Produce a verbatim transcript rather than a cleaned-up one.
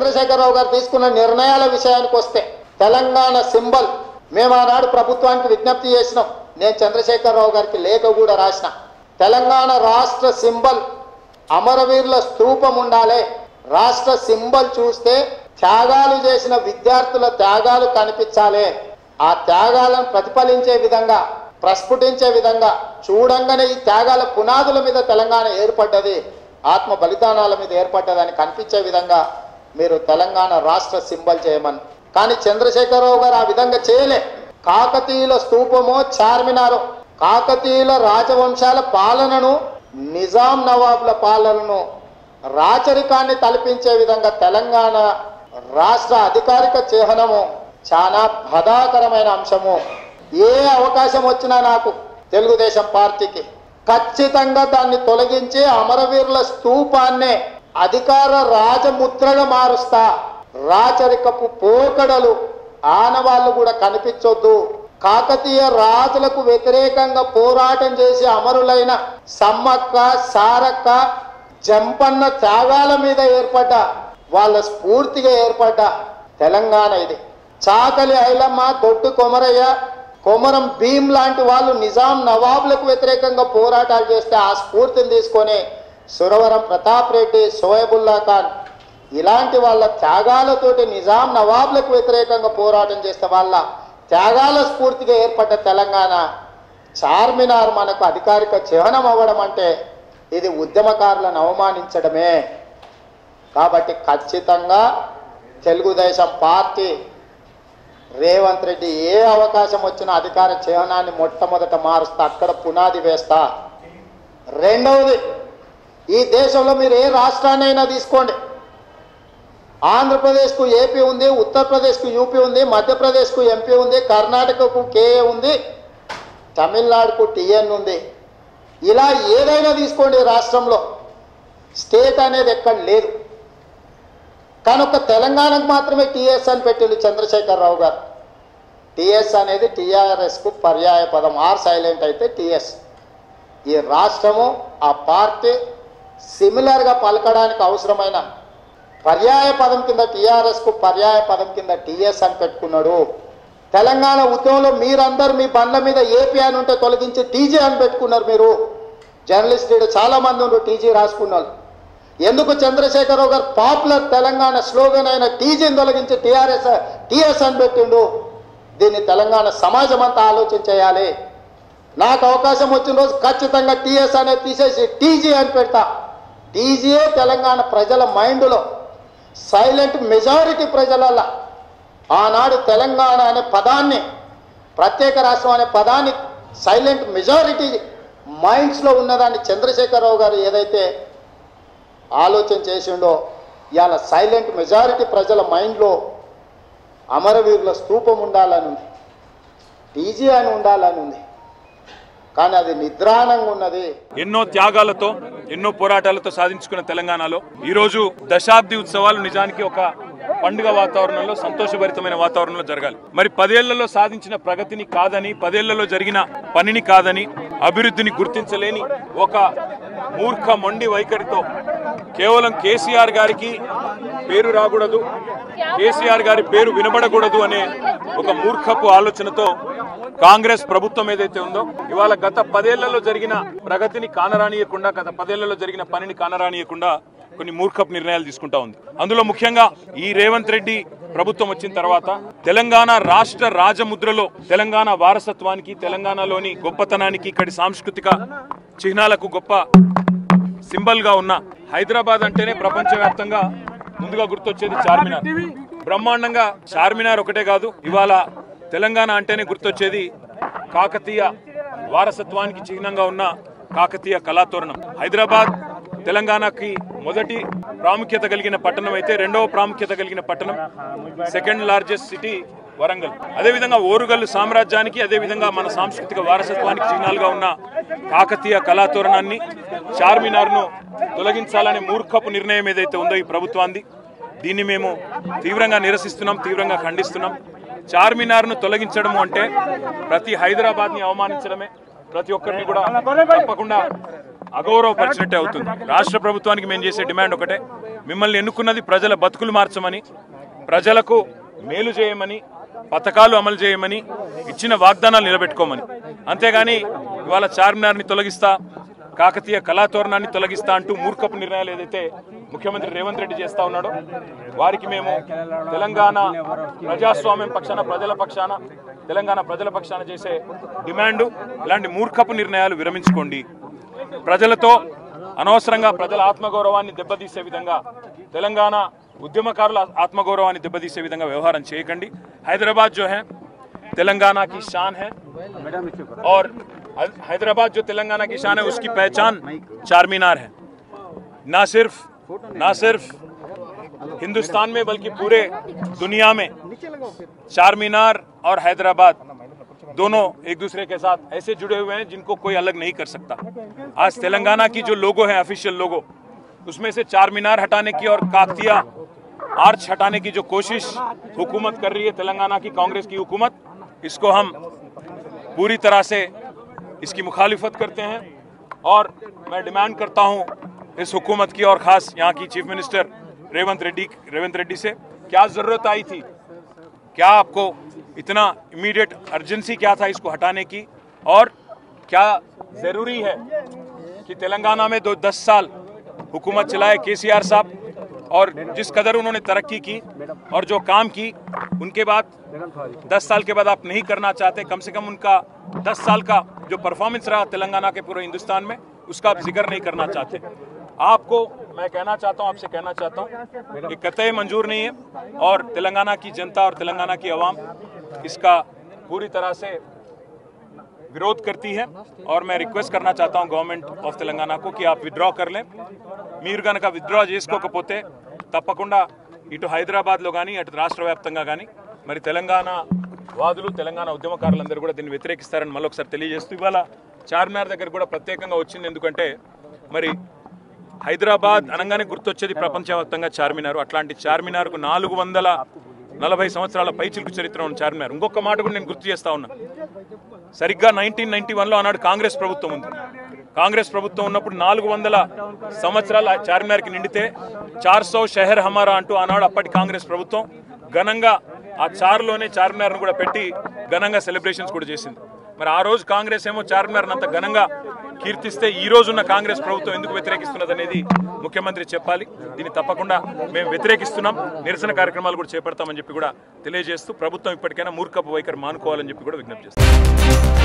చంద్రశేఖరరావు గారు తీసుకున్న నిర్ణయాల విషయానికి వస్తే తెలంగాణ సింబల్ మేము ఆనాడు ప్రభుత్వానికి విజ్ఞప్తి చేసినాం. నేను చంద్రశేఖరరావు గారికి లేఖ కూడా రాసిన. తెలంగాణ రాష్ట్ర సింబల్ అమరవీరుల స్తూపం ఉండాలి. రాష్ట్ర సింబల్ చూస్తే త్యాగాలు చేసిన విద్యార్థుల త్యాగాలు కనిపించాలి. ఆ త్యాగాలను ప్రతిఫలించే విధంగా, ప్రస్ఫుటించే విధంగా, చూడంగానే ఈ త్యాగాల పునాదుల మీద తెలంగాణ ఏర్పడ్డది, ఆత్మ బలిదానాల మీద ఏర్పడ్డదని కనిపించే విధంగా మీరు తెలంగాణ రాష్ట్ర సింబల్ చేయమని. కానీ చంద్రశేఖరరావు గారు ఆ విధంగా చేయలే. కాకతీయుల స్తూపమో చార్మినారో, కాకతీయుల రాజవంశాల పాలనను, నిజాం నవాబుల పాలనను, రాచరికాన్ని తలపించే విధంగా తెలంగాణ రాష్ట్ర అధికారిక చిహ్నము చాలా బాధాకరమైన అంశము. ఏ అవకాశం వచ్చినా నాకు తెలుగుదేశం పార్టీకి ఖచ్చితంగా దాన్ని తొలగించి అమరవీరుల స్తూపాన్నే అధికార రాజముద్రగా మారుస్తా. రాచరికపు పోకడలు ఆనవాళ్ళు కూడా కనిపించొద్దు. కాకతీయ రాజులకు వ్యతిరేకంగా పోరాటం చేసి అమరులైన సమ్మక్క, సారక్క, జంపన్న త్యాగాల మీద ఏర్పడ్డ, వాళ్ళ స్ఫూర్తిగా ఏర్పడ్డ తెలంగాణ ఇది. చాకలి ఐలమ్మ, దొడ్డు కొమరయ్య, కొమరం భీం లాంటి వాళ్ళు నిజాం నవాబులకు వ్యతిరేకంగా పోరాటాలు చేస్తే ఆ స్ఫూర్తిని తీసుకొని సురవరం ప్రతాప్ రెడ్డి, షోయబుల్లా ఖాన్ ఇలాంటి వాళ్ళ త్యాగాలతోటి నిజాం నవాబులకు వ్యతిరేకంగా పోరాటం చేస్తే వాళ్ళ త్యాగాల స్ఫూర్తిగా ఏర్పడ్డ తెలంగాణ చార్మినార్ మనకు అధికారిక చిహ్నం అవ్వడం అంటే ఇది ఉద్యమకారులను అవమానించడమే. కాబట్టి ఖచ్చితంగా తెలుగుదేశం పార్టీ రేవంత్ రెడ్డి ఏ అవకాశం వచ్చినా అధికార చిహ్నాన్ని మొట్టమొదట మారుస్తా, అక్కడ పునాది వేస్తా. రెండవది, ఈ దేశంలో మీరు ఏ రాష్ట్రాన్నైనా తీసుకోండి, ఆంధ్రప్రదేశ్కు ఏపీ ఉంది, ఉత్తరప్రదేశ్కు యూపీ ఉంది, మధ్యప్రదేశ్కు ఎంపీ ఉంది, కర్ణాటకకు కేఏ ఉంది, తమిళనాడుకు టీఎన్ ఉంది. ఇలా ఏదైనా తీసుకోండి రాష్ట్రంలో, స్టేట్ అనేది ఎక్కడ లేదు. కనుక తెలంగాణకు మాత్రమే టీఎస్ అని పెట్టిండు చంద్రశేఖరరావు గారు. టీఎస్ అనేది టీఆర్ఎస్కు పర్యాయ పదం, ఆర్ సైలెంట్ అయితే టీఎస్. ఈ రాష్ట్రము ఆ పార్టీ సిమిలర్గా పలకడానికి అవసరమైన పర్యాయ పదం కింద టీఆర్ఎస్కు పర్యాయ పదం కింద టీఎస్ అని పెట్టుకున్నాడు. తెలంగాణ ఉద్యమంలో మీరందరూ మీ బండ్ల మీద ఏపీ అని ఉంటే తొలగించి టీజీ అని పెట్టుకున్నారు. మీరు జర్నలిస్టులు చాలామంది ఉన్నారు టీజీ రాసుకున్నారు. ఎందుకు చంద్రశేఖరరావు గారు పాపులర్ తెలంగాణ స్లోగన్ అయిన టీజీని తొలగించి టీఆర్ఎస్ టీఎస్ అని పెట్టిండు? దీన్ని తెలంగాణ సమాజం అంతా ఆలోచన చేయాలి. నాకు అవకాశం వచ్చిన రోజు ఖచ్చితంగా టీఎస్ అనేది తీసేసి టీజీ అని పెడతా. టీజీయే తెలంగాణ ప్రజల మైండ్లో, సైలెంట్ మెజారిటీ ప్రజలల్లో ఆనాడు తెలంగాణ అనే పదాన్ని, ప్రత్యేక రాష్ట్రం అనే పదాన్ని సైలెంట్ మెజారిటీ మైండ్స్లో ఉన్నదాన్ని చంద్రశేఖరరావు గారు ఏదైతే ఆలోచన చేసిండో ఇవాళ సైలెంట్ మెజారిటీ ప్రజల మైండ్లో అమరవీరుల స్తూపం ఉండాలని ఉంది, టీజీ అని ఉండాలని ఉంది. కానీ అది నిద్రాణంగా ఉన్నది. ఎన్నో త్యాగాలతో, ఎన్నో పోరాటాలతో సాధించుకున్న తెలంగాణలో ఈరోజు దశాబ్ది ఉత్సవాలు నిజానికి ఒక పండుగ వాతావరణంలో, సంతోషభరితమైన వాతావరణంలో జరగాలి. మరి పదేళ్లలో సాధించిన ప్రగతిని కాదని, పదేళ్లలో జరిగిన పనిని కాదని, అభివృద్ధిని గుర్తించలేని ఒక మూర్ఖ మొండి వైఖరితో కేవలం కేసీఆర్ గారికి పేరు రాకూడదు, కేసీఆర్ గారి పేరు వినబడకూడదు అనే ఒక మూర్ఖపు ఆలోచనతో కాంగ్రెస్ ప్రభుత్వం ఏదైతే ఉందో ఇవాళ గత పదేళ్లలో జరిగిన ప్రగతిని కానరానియకుండా, గత పదేళ్లలో జరిగిన పనిని కానరానియకుండా కొన్ని మూర్ఖపు నిర్ణయాలు తీసుకుంటా ఉంది. అందులో ముఖ్యంగా ఈ రేవంత్ రెడ్డి ప్రభుత్వం వచ్చిన తర్వాత తెలంగాణ రాష్ట్ర రాజముద్రలో తెలంగాణ వారసత్వానికి, తెలంగాణలోని గొప్పతనానికి, ఇక్కడి సాంస్కృతిక చిహ్నాలకు గొప్ప సింబల్ గా ఉన్న హైదరాబాద్ అంటేనే ప్రపంచవ్యాప్తంగా ముందుగా గుర్తొచ్చేది చార్మినార్. బ్రహ్మాండంగా చార్మినార్ ఒకటే కాదు, ఇవాళ తెలంగాణ అంటేనే గుర్తొచ్చేది కాకతీయ వారసత్వానికి చిహ్నంగా ఉన్న కాకతీయ కళాతోరణం. హైదరాబాద్ తెలంగాణకి మొదటి ప్రాముఖ్యత కలిగిన పట్టణం అయితే రెండవ ప్రాముఖ్యత కలిగిన పట్టణం, సెకండ్ లార్జెస్ట్ సిటీ వరంగల్. అదేవిధంగా ఓరుగల్లు సామ్రాజ్యానికి, అదేవిధంగా మన సాంస్కృతిక వారసత్వానికి చిహ్నాలుగా ఉన్న కాకతీయ కళాతోరణాన్ని, చార్మినార్ను తొలగించాలనే మూర్ఖపు నిర్ణయం ఏదైతే ఉందో ఈ ప్రభుత్వాన్ని, దీన్ని మేము తీవ్రంగా నిరసిస్తున్నాం, తీవ్రంగా ఖండిస్తున్నాం. చార్మినార్ను తొలగించడము అంటే ప్రతి హైదరాబాద్ని అవమానించడమే, ప్రతి ఒక్కరిని కూడా తప్పకుండా అగౌరవపరిచినట్టే అవుతుంది. రాష్ట్ర ప్రభుత్వానికి మేము చేసే డిమాండ్ ఒకటే, మిమ్మల్ని ఎన్నుకున్నది ప్రజల బతుకులు మార్చమని, ప్రజలకు మేలు చేయమని, పథకాలు అమలు చేయమని, ఇచ్చిన వాగ్దానాలు నిలబెట్టుకోమని. అంతేగాని ఇవాళ చార్మినార్ని తొలగిస్తా, కాకతీయ కళాతోరణాన్ని తొలగిస్తా అంటూ మూర్ఖపు నిర్ణయాలు ఏదైతే ముఖ్యమంత్రి రేవంత్ రెడ్డి చేస్తా ఉన్నాడో వారికి మేము తెలంగాణ ప్రజాస్వామ్యం పక్షాన, ప్రజల పక్షాన, తెలంగాణ ప్రజల పక్షాన చేసే డిమాండు, ఇలాంటి మూర్ఖపు నిర్ణయాలు విరమించుకోండి. ప్రజలతో అనవసరంగా ప్రజల ఆత్మగౌరవాన్ని దెబ్బతీసే విధంగా, తెలంగాణ ఉద్యమకారుల ఆత్మగౌరవాన్ని దెబ్బతీసే విధంగా వ్యవహారం చేయకండి. హైదరాబాద్ जो है तेलंगाना की शान है और हैदराबाद जो तेलंगाना की शान है उसकी पहचान चार मीनार है. ना सिर्फ ना सिर्फ हिंदुस्तान में बल्कि पूरे दुनिया में चार मीनार और हैदराबाद दोनों एक दूसरे के साथ ऐसे जुड़े हुए हैं जिनको कोई अलग नहीं कर सकता. आज तेलंगाना की जो लोगो है, ऑफिशियल लोगो, उसमें से चार मीनार हटाने की और काकतिया आर्च हटाने की जो कोशिश हुकूमत कर रही है, तेलंगाना की कांग्रेस की हुकूमत, इसको हम पूरी तरह से इसकी मुखालिफत करते हैं. और मैं डिमांड करता हूं इस हुकूमत की और खास यहाँ की चीफ मिनिस्टर रेवंत रेड्डी रेवंत रेड्डी से, क्या जरूरत आई थी, क्या आपको इतना इमीडिएट अर्जेंसी क्या था इसको हटाने की, और क्या जरूरी है कि तेलंगाना में दो दस साल हुकूमत चलाए केसीआर साहब और जिस कदर उन्होंने तरक्की की और जो काम की, उनके बाद दस साल के बाद आप नहीं करना चाहते, कम से कम उनका दस साल का जो परफॉर्मेंस रहा तेलंगाना के पूरे हिंदुस्तान में उसका आप जिक्र नहीं करना चाहते. आपको मैं कहना चाहता हूं, आपसे कहना चाहता हूं कि कतई मंजूर नहीं है और तेलंगाना की जनता और तेलंगाना की आवाम इसका पूरी तरह से विरोध करती है. और मैं रिक्वेस्ट करना चाहता हूं गवर्नमेंट ऑफ तेलंगाना को कि आप विड्रॉ कर लें. మీరు కనుక విత్డ్రా చేసుకోకపోతే తప్పకుండా ఇటు హైదరాబాద్లో కానీ అటు రాష్ట్ర వ్యాప్తంగా కానీ మరి తెలంగాణ వాదులు, తెలంగాణ ఉద్యమకారులందరూ కూడా దీన్ని వ్యతిరేకిస్తారని మళ్ళీ ఒకసారి తెలియజేస్తూ, ఇవాళ చార్మినార్ దగ్గర కూడా ప్రత్యేకంగా వచ్చింది. ఎందుకంటే మరి హైదరాబాద్ అనగానే గుర్తొచ్చేది ప్రపంచవ్యాప్తంగా చార్మినార్. అట్లాంటి చార్మినార్కు నాలుగు వందల నలభై సంవత్సరాల పైచిలుకు చరిత్ర ఉన్న చార్మినార్. ఇంకొక మాట కూడా నేను గుర్తు చేస్తా ఉన్నా, సరిగ్గా నైన్టీన్ నైన్టీ వన్లో ఆనాడు కాంగ్రెస్ ప్రభుత్వం ఉంది. కాంగ్రెస్ ప్రభుత్వం ఉన్నప్పుడు నాలుగు వందల సంవత్సరాల చార్మినార్కి నిండితే చార్ సౌ షహర్ హమారా అంటూ ఆనాడు అప్పటి కాంగ్రెస్ ప్రభుత్వం ఘనంగా ఆ చార్లోనే చార్మినార్ను కూడా పెట్టి ఘనంగా సెలబ్రేషన్స్ కూడా చేసింది. మరి ఆ రోజు కాంగ్రెస్ ఏమో చార్మినార్ని అంత ఘనంగా కీర్తిస్తే ఈ రోజున్న కాంగ్రెస్ ప్రభుత్వం ఎందుకు వ్యతిరేకిస్తున్నది అనేది ముఖ్యమంత్రి చెప్పాలి. దీన్ని తప్పకుండా మేము వ్యతిరేకిస్తున్నాం, నిరసన కార్యక్రమాలు కూడా చేపడతామని చెప్పి కూడా తెలియజేస్తూ ప్రభుత్వం ఇప్పటికైనా మూర్ఖపు వైఖరి మానుకోవాలని చెప్పి కూడా విజ్ఞప్తి చేస్తాం.